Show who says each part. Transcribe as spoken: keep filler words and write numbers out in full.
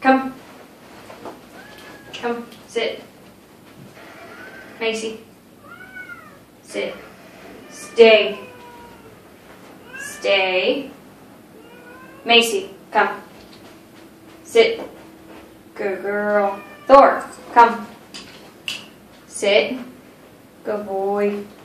Speaker 1: Come. Come. Sit. Macy. Sit. Stay. Stay. Macy, come. Sit. Good girl. Thor, come. Sit. Good boy.